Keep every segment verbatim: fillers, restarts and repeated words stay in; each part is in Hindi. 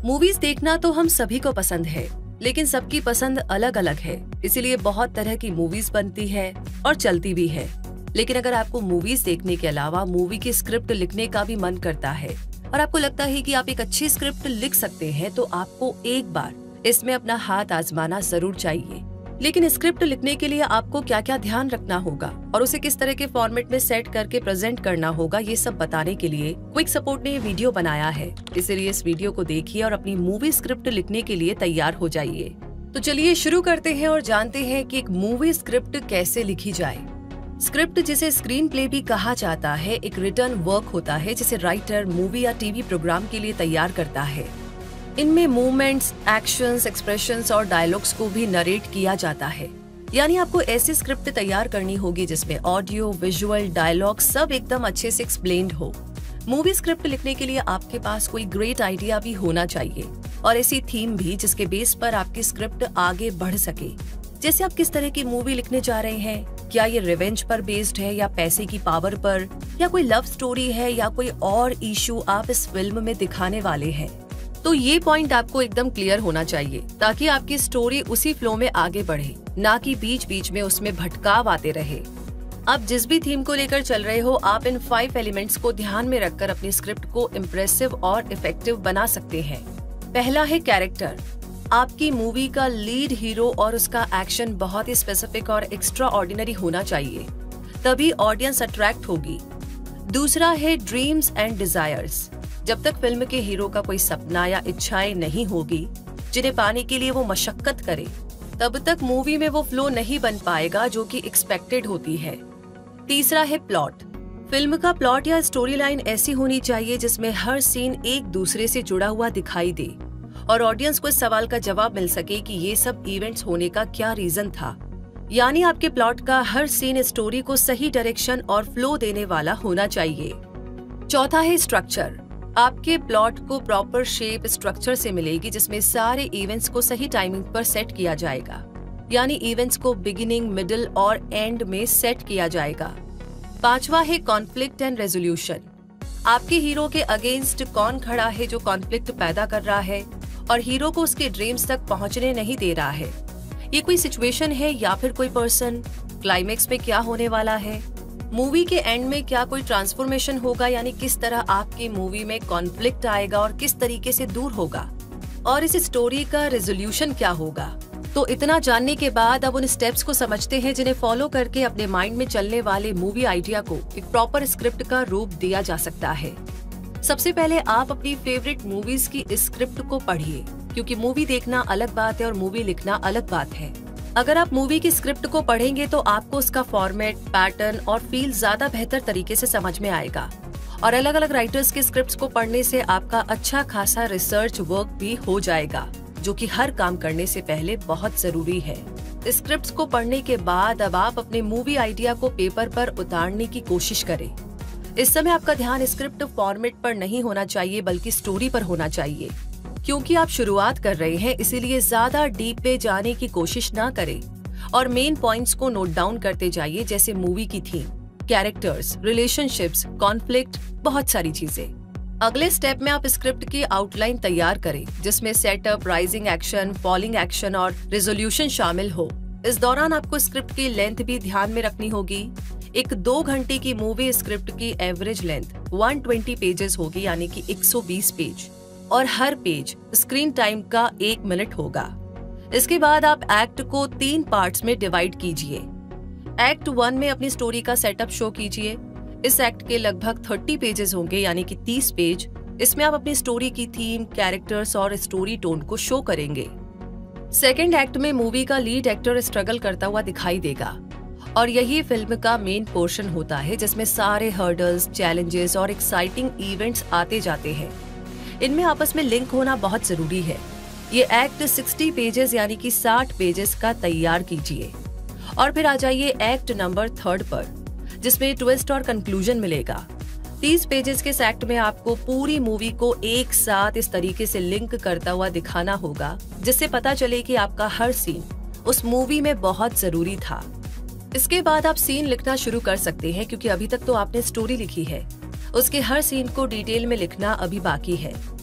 मूवीज देखना तो हम सभी को पसंद है, लेकिन सबकी पसंद अलग अलग है। इसीलिए बहुत तरह की मूवीज बनती है और चलती भी है। लेकिन अगर आपको मूवीज देखने के अलावा मूवी की स्क्रिप्ट लिखने का भी मन करता है और आपको लगता है कि आप एक अच्छी स्क्रिप्ट लिख सकते हैं, तो आपको एक बार इसमें अपना हाथ आजमाना जरूर चाहिए। लेकिन स्क्रिप्ट लिखने के लिए आपको क्या क्या ध्यान रखना होगा और उसे किस तरह के फॉर्मेट में सेट करके प्रेजेंट करना होगा, ये सब बताने के लिए क्विक सपोर्ट ने ये वीडियो बनाया है। इसलिए इस वीडियो को देखिए और अपनी मूवी स्क्रिप्ट लिखने के लिए तैयार हो जाइए। तो चलिए शुरू करते हैं और जानते हैं कि एक मूवी स्क्रिप्ट कैसे लिखी जाए। स्क्रिप्ट, जिसे स्क्रीन प्ले भी कहा जाता है, एक रिटन वर्क होता है जिसे राइटर मूवी या टीवी प्रोग्राम के लिए तैयार करता है। इनमें मूवमेंट्स, एक्शंस, एक्सप्रेशंस और डायलॉग्स को भी नरेट किया जाता है। यानी आपको ऐसी स्क्रिप्ट तैयार करनी होगी जिसमें ऑडियो, विजुअल, डायलॉग सब एकदम अच्छे से एक्सप्लेन्ड हो। मूवी स्क्रिप्ट लिखने के लिए आपके पास कोई ग्रेट आइडिया भी होना चाहिए और ऐसी थीम भी जिसके बेस पर आपकी स्क्रिप्ट आगे बढ़ सके। जैसे आप किस तरह की मूवी लिखने जा रहे हैं, क्या ये रिवेंज पर बेस्ड है या पैसे की पावर पर, या कोई लव स्टोरी है या कोई और इशू आप इस फिल्म में दिखाने वाले हैं। तो ये पॉइंट आपको एकदम क्लियर होना चाहिए ताकि आपकी स्टोरी उसी फ्लो में आगे बढ़े, ना कि बीच बीच में उसमें भटकाव आते रहे। आप जिस भी थीम को लेकर चल रहे हो, आप इन फाइव एलिमेंट्स को ध्यान में रखकर अपनी स्क्रिप्ट को इम्प्रेसिव और इफेक्टिव बना सकते हैं। पहला है कैरेक्टर। आपकी मूवी का लीड हीरो और उसका एक्शन बहुत ही स्पेसिफिक और एक्स्ट्रा ऑर्डिनरी होना चाहिए, तभी ऑडियंस अट्रैक्ट होगी। दूसरा है ड्रीम्स एंड डिजायर्स। जब तक फिल्म के हीरो का कोई सपना या इच्छाएं नहीं होगी जिन्हें पाने के लिए वो मशक्कत करे, तब तक मूवी में वो फ्लो नहीं बन पाएगा जो कि एक्सपेक्टेड होती है। तीसरा है प्लॉट। फिल्म का प्लॉट या स्टोरी लाइन ऐसी होनी चाहिए जिसमें हर सीन एक दूसरे से जुड़ा हुआ दिखाई दे और ऑडियंस को इस सवाल का जवाब मिल सके कि ये सब इवेंट्स होने का क्या रीजन था। यानी आपके प्लॉट का हर सीन स्टोरी को सही डायरेक्शन और फ्लो देने वाला होना चाहिए। चौथा है स्ट्रक्चर। आपके प्लॉट को प्रॉपर शेप स्ट्रक्चर से मिलेगी जिसमें सारे इवेंट्स को सही टाइमिंग पर सेट किया जाएगा। यानी इवेंट्स को बिगिनिंग, मिडिल और एंड में सेट किया जाएगा। पांचवा है कॉन्फ्लिक्ट एंड रेजोल्यूशन। आपके हीरो के अगेंस्ट कौन खड़ा है जो कॉन्फ्लिक्ट पैदा कर रहा है और हीरो को उसके ड्रीम्स तक पहुंचने नहीं दे रहा है। ये कोई सिचुएशन है या फिर कोई पर्सन। क्लाइमेक्स में क्या होने वाला है, मूवी के एंड में क्या कोई ट्रांसफॉर्मेशन होगा, यानी किस तरह आपकी मूवी में कॉन्फ्लिक्ट आएगा और किस तरीके से दूर होगा, और इस स्टोरी का रेजोल्यूशन क्या होगा। तो इतना जानने के बाद अब उन स्टेप्स को समझते हैं जिन्हें फॉलो करके अपने माइंड में चलने वाले मूवी आइडिया को एक प्रॉपर स्क्रिप्ट का रूप दिया जा सकता है। सबसे पहले आप अपनी फेवरेट मूवीज की स्क्रिप्ट को पढ़िए, क्योंकि मूवी देखना अलग बात है और मूवी लिखना अलग बात है। अगर आप मूवी की स्क्रिप्ट को पढ़ेंगे तो आपको उसका फॉर्मेट, पैटर्न और फील ज्यादा बेहतर तरीके से समझ में आएगा। और अलग अलग राइटर्स के स्क्रिप्ट्स को पढ़ने से आपका अच्छा खासा रिसर्च वर्क भी हो जाएगा, जो कि हर काम करने से पहले बहुत जरूरी है। स्क्रिप्ट्स को पढ़ने के बाद अब आप अपने मूवी आइडिया को पेपर पर उतारने की कोशिश करें। इस समय आपका ध्यान स्क्रिप्ट फॉर्मेट पर नहीं होना चाहिए बल्कि स्टोरी पर होना चाहिए। क्योंकि आप शुरुआत कर रहे हैं, इसीलिए ज्यादा डीप पे जाने की कोशिश ना करें और मेन पॉइंट्स को नोट डाउन करते जाइए, जैसे मूवी की थीम, कैरेक्टर्स, रिलेशनशिप्स, कॉन्फ्लिक्ट, बहुत सारी चीजें। अगले स्टेप में आप स्क्रिप्ट की आउटलाइन तैयार करें जिसमें setup, rising action, falling action और रेजोल्यूशन शामिल हो। इस दौरान आपको स्क्रिप्ट की लेंथ भी ध्यान में रखनी होगी। एक दो घंटे की मूवी स्क्रिप्ट की एवरेज लेंथ एक सौ बीस पेजेस होगी, यानी कि एक सौ बीस पेज, और हर पेज स्क्रीन टाइम का एक मिनट होगा। इसके बाद आप एक्ट को तीन पार्ट्स में डिवाइड कीजिए। एक्ट वन में अपनी स्टोरी का सेटअप शो कीजिए। इस एक्ट के लगभग तीस पेजेस होंगे, यानी कि तीस पेज। इसमें आप अपनी स्टोरी की थीम, कैरेक्टर्स और स्टोरी टोन को शो करेंगे। सेकेंड एक्ट में मूवी का लीड एक्टर स्ट्रगल करता हुआ दिखाई देगा और यही फिल्म का मेन पोर्शन होता है जिसमें सारे हर्डल्स, चैलेंजेस और एक्साइटिंग इवेंट्स आते जाते हैं। इनमें आपस में लिंक होना बहुत जरूरी है। ये एक्ट साठ पेजेस यानी कि साठ पेजेस का तैयार कीजिए और फिर आ जाइए एक्ट नंबर थर्ड पर, जिसमें ट्विस्ट और कंक्लूजन मिलेगा। तीस पेजेस के इस एक्ट में आपको पूरी मूवी को एक साथ इस तरीके से लिंक करता हुआ दिखाना होगा जिससे पता चले कि आपका हर सीन उस मूवी में बहुत जरूरी था। इसके बाद आप सीन लिखना शुरू कर सकते हैं, क्योंकि अभी तक तो आपने स्टोरी लिखी है, उसके हर सीन को डिटेल में लिखना अभी बाकी है।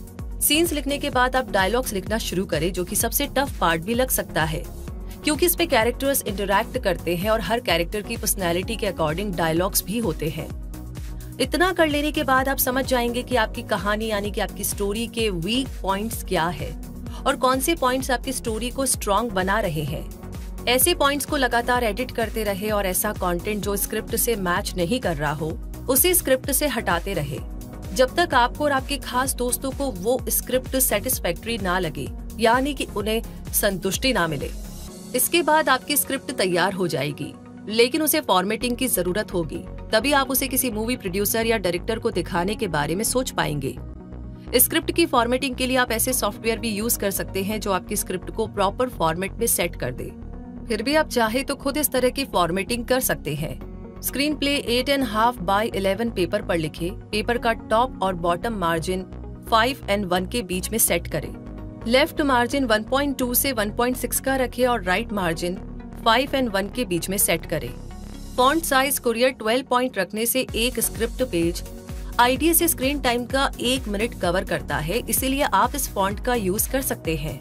सीन्स लिखने के बाद आप डायलॉग्स लिखना शुरू करें, जो कि सबसे टफ पार्ट भी लग सकता है, क्योंकि इसमें कैरेक्टर्स इंटरैक्ट करते हैं और हर कैरेक्टर की पर्सनैलिटी के अकॉर्डिंग डायलॉग्स भी होते हैं। इतना कर लेने के बाद आप समझ जाएंगे कि आपकी कहानी यानी कि आपकी स्टोरी के वीक पॉइंट्स क्या है और कौन से पॉइंट्स आपकी स्टोरी को स्ट्रॉन्ग बना रहे हैं। ऐसे पॉइंट्स को लगातार एडिट करते रहे और ऐसा कंटेंट जो स्क्रिप्ट से मैच नहीं कर रहा हो उसे स्क्रिप्ट से हटाते रहे, जब तक आपको और आपके खास दोस्तों को वो स्क्रिप्ट सेटिस्फैक्टरी ना लगे, यानी कि उन्हें संतुष्टि ना मिले। इसके बाद आपकी स्क्रिप्ट तैयार हो जाएगी, लेकिन उसे फॉर्मेटिंग की जरूरत होगी, तभी आप उसे किसी मूवी प्रोड्यूसर या डायरेक्टर को दिखाने के बारे में सोच पाएंगे। स्क्रिप्ट की फॉर्मेटिंग के लिए आप ऐसे सॉफ्टवेयर भी यूज कर सकते हैं जो आपकी स्क्रिप्ट को प्रॉपर फॉर्मेट में सेट कर दे। फिर भी आप चाहे तो खुद इस तरह की फॉर्मेटिंग कर सकते हैं। Screen play eight and half by eleven paper पर लिखे। पेपर का टॉप और bottom margin five and one के बीच में सेट करें। Left margin one point two से वन पॉइंट सिक्स का रखें और right margin five and one के बीच में सेट करें। Font size courier twelve point रखने से एक स्क्रिप्ट पेज आईडिया से स्क्रीन टाइम का एक मिनट कवर करता है, इसीलिए आप इस फॉन्ट का यूज कर सकते हैं।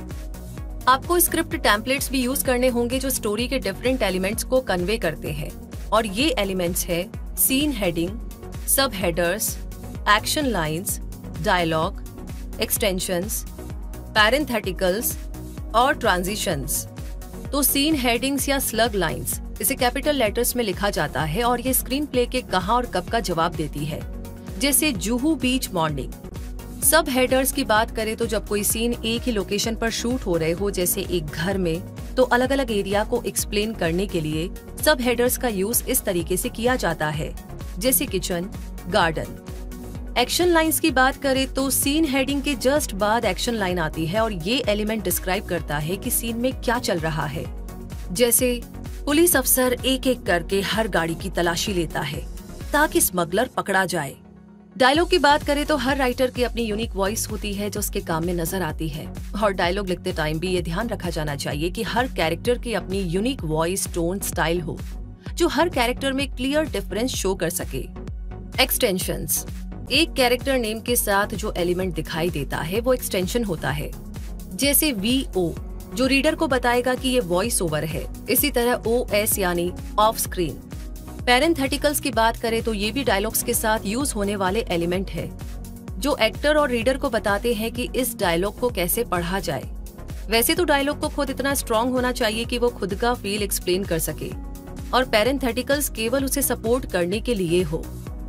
आपको स्क्रिप्ट टेम्पलेट्स भी यूज करने होंगे जो स्टोरी के डिफरेंट एलिमेंट्स को कन्वे करते हैं, और ये एलिमेंट्स है scene heading, sub headers, action lines, dialogue, extensions, parentheticals और ट्रांजिशंस। तो सीन हेडिंग्स या स्लग लाइंस, इसे कैपिटल लेटर्स में लिखा जाता है और ये स्क्रीन प्ले के कहां और कब का जवाब देती है, जैसे Juhu beach morning. Sub headers की बात करें तो जब कोई सीन एक ही लोकेशन पर शूट हो रहे हो, जैसे एक घर में, तो अलग अलग एरिया को एक्सप्लेन करने के लिए सब हेडर्स का यूज इस तरीके से किया जाता है, जैसे किचन, गार्डन। एक्शन लाइंस की बात करें तो सीन हेडिंग के जस्ट बाद एक्शन लाइन आती है और ये एलिमेंट डिस्क्राइब करता है कि सीन में क्या चल रहा है, जैसे पुलिस अफसर एक एक करके हर गाड़ी की तलाशी लेता है ताकि स्मगलर पकड़ा जाए। डायलॉग की बात करें तो हर राइटर की अपनी यूनिक वॉइस होती है जो उसके काम में नजर आती है, और डायलॉग लिखते टाइम भी ये ध्यान रखा जाना चाहिए कि हर कैरेक्टर की अपनी यूनिक वॉइस, टोन, स्टाइल हो जो हर कैरेक्टर में क्लियर डिफरेंस शो कर सके। एक्सटेंशंस, एक कैरेक्टर नेम के साथ जो एलिमेंट दिखाई देता है वो एक्सटेंशन होता है, जैसे वी ओ जो रीडर को बताएगा कि ये वॉइस ओवर है। इसी तरह ओ एस यानी ऑफ स्क्रीन। पैरेंथेटिकल्स की बात करें तो ये भी डायलॉग्स के साथ यूज होने वाले एलिमेंट है जो एक्टर और रीडर को बताते हैं कि इस डायलॉग को कैसे पढ़ा जाए। वैसे तो डायलॉग को खुद इतना स्ट्रॉन्ग होना चाहिए कि वो खुद का फील एक्सप्लेन कर सके, और पैरेंथेटिकल्स केवल उसे सपोर्ट करने के लिए हो।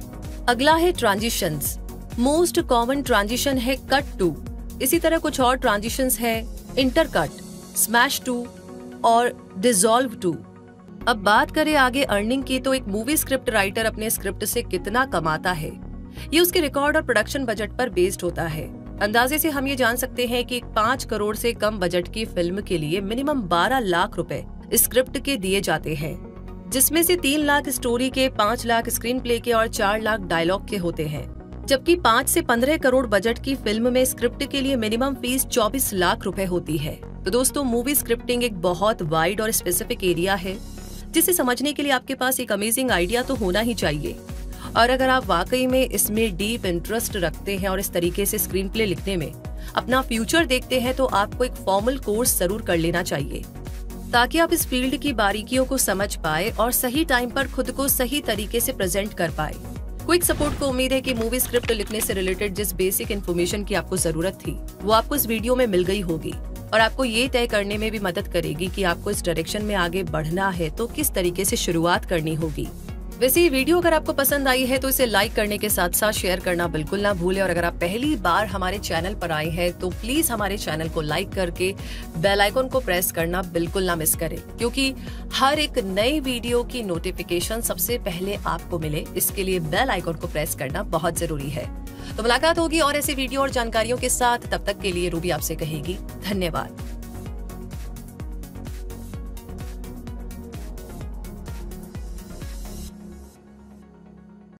अगला है ट्रांजिशंस। मोस्ट कॉमन ट्रांजिशन है कट टू। इसी तरह कुछ और ट्रांजिशंस है इंटरकट, स्मैश टू और डिसॉल्व टू। अब बात करें आगे अर्निंग की, तो एक मूवी स्क्रिप्ट राइटर अपने स्क्रिप्ट से कितना कमाता है ये उसके रिकॉर्ड और प्रोडक्शन बजट पर बेस्ड होता है। अंदाजे से हम ये जान सकते हैं कि पाँच करोड़ से कम बजट की फिल्म के लिए मिनिमम बारह लाख रुपए स्क्रिप्ट के दिए जाते हैं, जिसमें से तीन लाख स्टोरी के, पाँच लाख स्क्रीन प्ले के और चार लाख डायलॉग के होते हैं। जबकि पाँच से पंद्रह करोड़ बजट की फिल्म में स्क्रिप्ट के लिए मिनिमम फीस चौबीस लाख रुपए होती है। तो दोस्तों, मूवी स्क्रिप्टिंग एक बहुत वाइड और स्पेसिफिक एरिया है जिसे समझने के लिए आपके पास एक अमेजिंग आइडिया तो होना ही चाहिए। और अगर आप वाकई में इसमें डीप इंटरेस्ट रखते हैं और इस तरीके से स्क्रीन प्ले लिखने में अपना फ्यूचर देखते हैं, तो आपको एक फॉर्मल कोर्स जरूर कर लेना चाहिए, ताकि आप इस फील्ड की बारीकियों को समझ पाए और सही टाइम पर खुद को सही तरीके से प्रेजेंट कर पाए। क्विक सपोर्ट को उम्मीद है कि मूवी स्क्रिप्ट लिखने से रिलेटेड जिस बेसिक इन्फॉर्मेशन की आपको जरूरत थी वो आपको इस वीडियो में मिल गई होगी, और आपको ये तय करने में भी मदद करेगी कि आपको इस डायरेक्शन में आगे बढ़ना है तो किस तरीके से शुरुआत करनी होगी। वैसे ये वीडियो अगर आपको पसंद आई है तो इसे लाइक करने के साथ साथ शेयर करना बिल्कुल ना भूलें, और अगर आप पहली बार हमारे चैनल पर आए हैं तो प्लीज हमारे चैनल को लाइक करके बेल आइकन को प्रेस करना बिल्कुल ना मिस करें, क्योंकि हर एक नई वीडियो की नोटिफिकेशन सबसे पहले आपको मिले, इसके लिए बेल आइकन को प्रेस करना बहुत जरूरी है। तो मुलाकात होगी और ऐसी वीडियो और जानकारियों के साथ, तब तक के लिए रूबी आपसे कहेगी धन्यवाद।